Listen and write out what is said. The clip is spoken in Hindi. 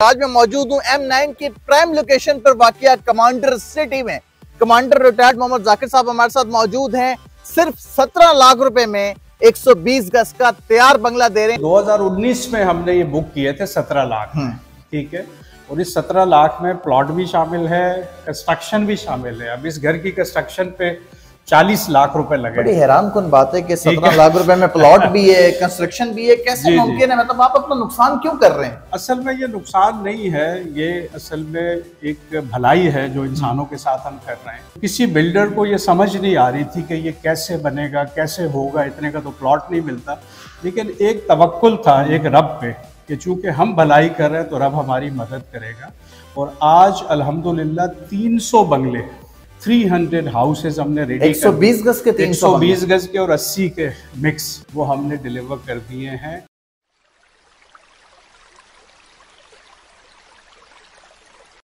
आज मैं मौजूद हूँ M9 की प्राइम लोकेशन पर वाक़िया कमांडर सिटी में। कमांडर रिटायर्ड मोहम्मद जाकिर साहब हमारे साथ मौजूद हैं। सिर्फ 17 लाख रुपए में 120 गज का तैयार बंगला दे रहे हैं। 2019 में हमने ये बुक किए थे 17 लाख, ठीक है। और इस 17 लाख में प्लॉट भी शामिल है, कंस्ट्रक्शन भी शामिल है। अब इस घर की कंस्ट्रक्शन पे 40 लाख रुपए लगे। बड़ी हैरान कुन बात है कि 17 लाख रुपए में प्लॉट भी है, कंस्ट्रक्शन भी है, कैसे मुमकिन है? मतलब आप अपना नुकसान क्यों कर रहे हैं? असल में ये नुकसान नहीं है, ये असल में एक भलाई है जो इंसानों के साथ हम कर रहे हैं। किसी बिल्डर को ये समझ नहीं आ रही थी कि ये कैसे बनेगा, कैसे होगा, इतने का तो प्लॉट नहीं मिलता। लेकिन एक तवक्कुल था एक रब पे कि चूंकि हम भलाई कर रहे हैं तो रब हमारी मदद करेगा। और आज अल्हम्दुलिल्लाह 300 बंगले, 300 हाउसेज हमने रेडी 120 गज के 120 गज के और 80 के मिक्स वो हमने डिलीवर कर दिए हैं।